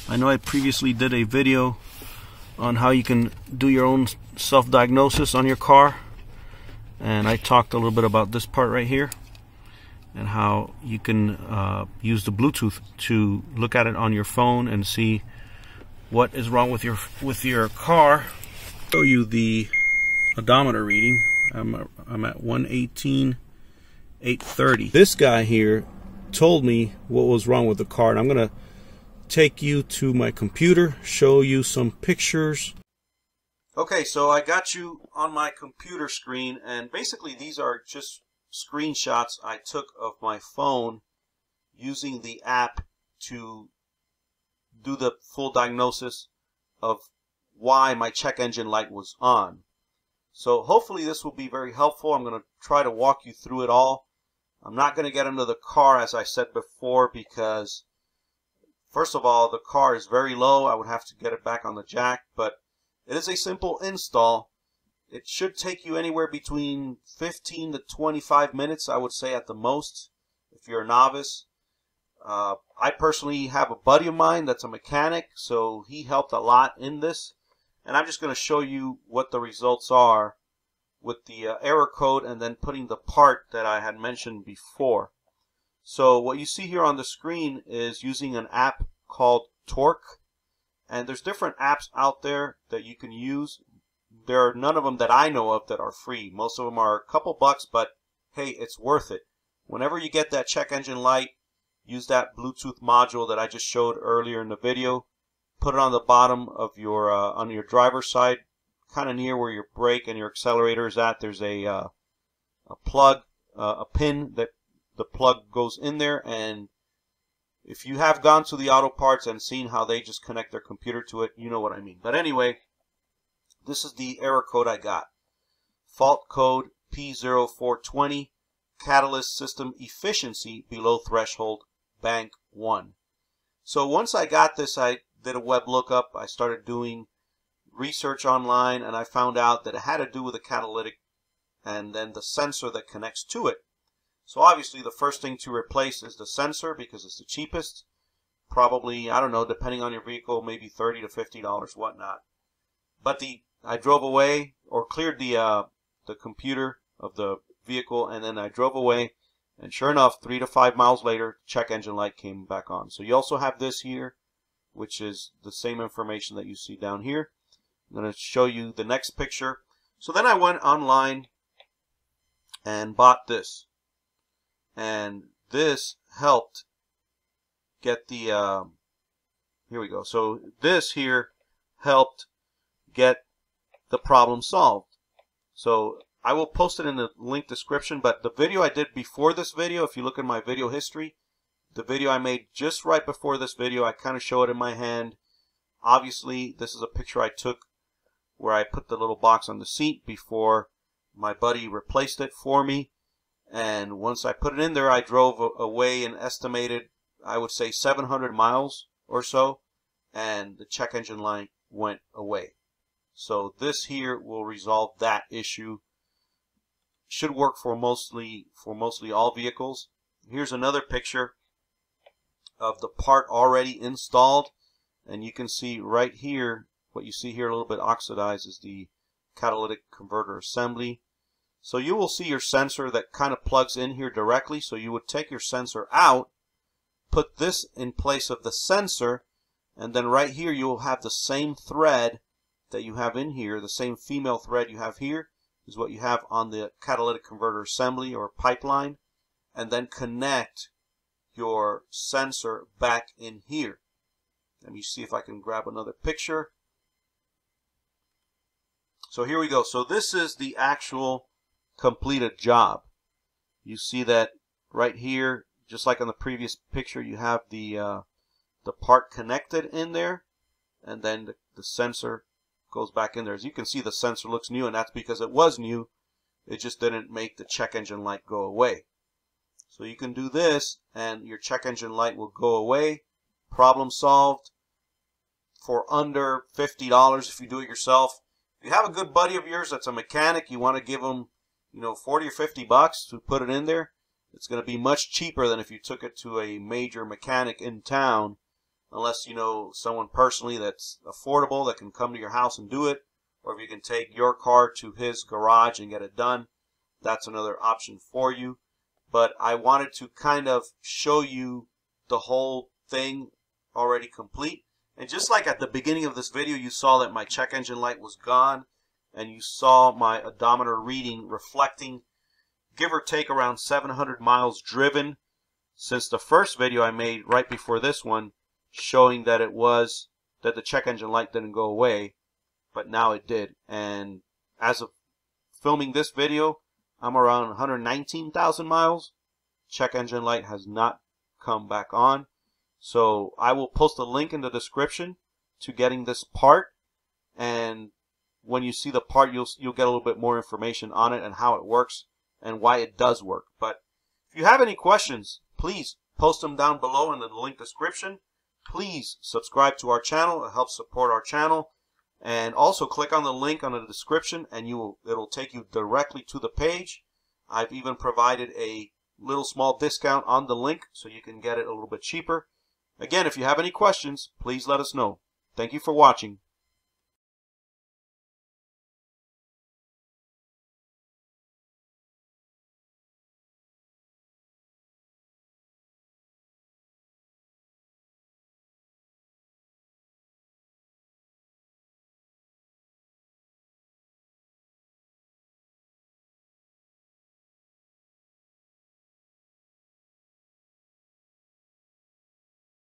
I know I previously did a video on how you can do your own self-diagnosis on your car, and I talked a little bit about this part right here and how you can use the Bluetooth to look at it on your phone and see what is wrong with your car. Show you the odometer reading. I'm at 118,830. This guy here told me what was wrong with the car, and I'm gonna take you to my computer, show you some pictures. Okay, so I got you on my computer screen, and basically these are just screenshots I took of my phone using the app to do the full diagnosis of why my check engine light was on. So hopefully this will be very helpful. I'm going to try to walk you through it all. I'm not going to get into the car, as I said before, because first of all, the car is very low. I would have to get it back on the jack, but it is a simple install. It should take you anywhere between 15 to 25 minutes, I would say, at the most, if you're a novice. I personally have a buddy of mine that's a mechanic, so he helped a lot in this. And I'm just going to show you what the results are with the error code and then putting the part that I had mentioned before. So what you see here on the screen is using an app called Torque. And there's different apps out there that you can use. There are none of them that I know of that are free. Most of them are a couple bucks, but hey, it's worth it. Whenever you get that check engine light, use that Bluetooth module that I just showed earlier in the video. Put it on the bottom of your on your driver's side, kind of near where your brake and your accelerator is at. There's a plug, a pin that the plug goes in there, and if you have gone to the auto parts and seen how they just connect their computer to it, you know what I mean. But anyway, this is the error code I got. Fault code P0420, catalyst system efficiency below threshold, bank 1. So once I got this, I did a web lookup. I started doing research online, and I found out that it had to do with the catalytic and then the sensor that connects to it. So obviously the first thing to replace is the sensor because it's the cheapest. Probably, I don't know, depending on your vehicle, maybe $30 to $50, whatnot. But I drove away, or cleared the computer of the vehicle, and then I drove away, and sure enough, 3 to 5 miles later, check engine light came back on. So you also have this here, which is the same information that you see down here. I'm going to show you the next picture. So then I went online and bought this, and this helped get the here we go. So this here helped get the problem solved. So I will post it in the link description, but the video I did before this video, if you look at my video history, the video I made just right before this video, I kind of show it in my hand. Obviously, this is a picture I took where I put the little box on the seat before my buddy replaced it for me. And once I put it in there, I drove away and estimated, I would say 700 miles or so, and the check engine light went away. So this here will resolve that issue. Should work for mostly all vehicles. Here's another picture of the part already installed, and you can see right here, what you see here a little bit oxidized is the catalytic converter assembly. So you will see your sensor that kind of plugs in here directly. So you would take your sensor out, put this in place of the sensor, and then right here you will have the same thread that you have in here, the same female thread you have here is what you have on the catalytic converter assembly or pipeline, and then connect your sensor back in here. Let me see if I can grab another picture. So here we go. So this is the actual completed job. You see that right here, just like on the previous picture, you have the part connected in there, and then the sensor goes back in there. As you can see, the sensor looks new, and that's because it was new. It just didn't make the check engine light go away. So you can do this, and your check engine light will go away. Problem solved for under $50 if you do it yourself. If you have a good buddy of yours that's a mechanic, you want to give him, you know, 40 or 50 bucks to put it in there. It's going to be much cheaper than if you took it to a major mechanic in town unless you know someone personally that's affordable that can come to your house and do it, or if you can take your car to his garage and get it done, that's another option for you. But I wanted to kind of show you the whole thing already complete. And just like at the beginning of this video, you saw that my check engine light was gone, and you saw my odometer reading reflecting, give or take, around 700 miles driven since the first video I made right before this one, showing that the check engine light didn't go away, but now it did. And as of filming this video, I'm around 119,000 miles. Check engine light has not come back on. So I will post a link in the description to getting this part, and when you see the part, you'll get a little bit more information on it and how it works and why it does work. But if you have any questions, please post them down below in the link description. Please subscribe to our channel. It helps support our channel. And also click on the link on the description and it'll take you directly to the page. I've even provided a little small discount on the link so you can get it a little bit cheaper. Again, if you have any questions, please let us know. Thank you for watching.